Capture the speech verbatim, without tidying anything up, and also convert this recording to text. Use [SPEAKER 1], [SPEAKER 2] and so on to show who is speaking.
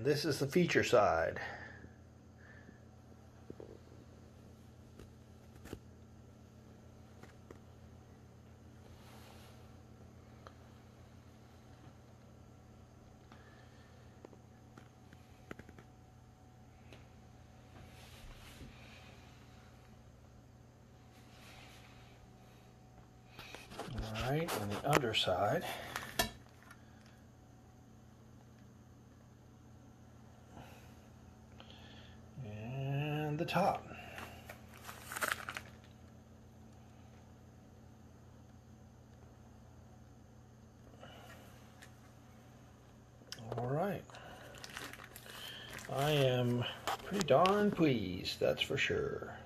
[SPEAKER 1] this is the feature side. All right, and the underside. And the top. All right. I am pretty darn pleased, that's for sure.